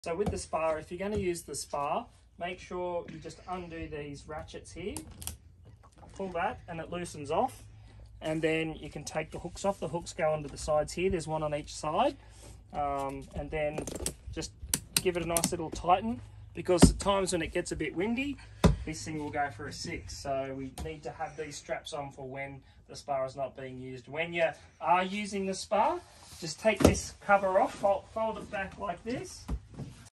So with the spar, if you're going to use the spar, make sure you just undo these ratchets here, pull that and it loosens off, and then you can take the hooks off. The hooks go onto the sides here, there's one on each side, and then just give it a nice little tighten, because at times when it gets a bit windy, this thing will go for a 6. So we need to have these straps on for when the spar is not being used. When you are using the spar, just take this cover off, fold it back like this,